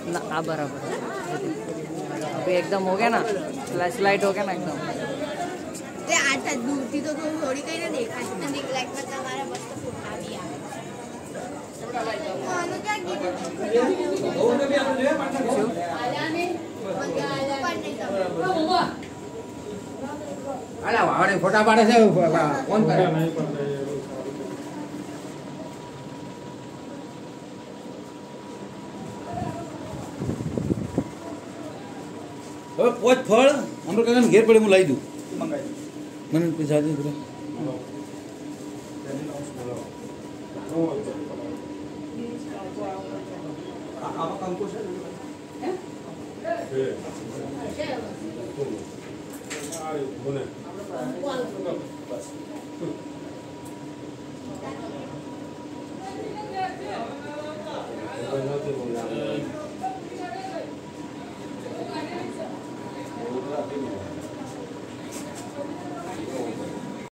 ना हाँ बराबर अभी एकदम हो गया ना फ्लैश लाइट हो गया ना एकदम आता दूरती तो थोड़ी कहीं ना देखा लाइट में हमारा मस्त फोटा भी आ फोटा पाड़े से कौन करे पोच फल हम लोग घेर पड़े लाई दू मैंने पिछा दी पूरा आप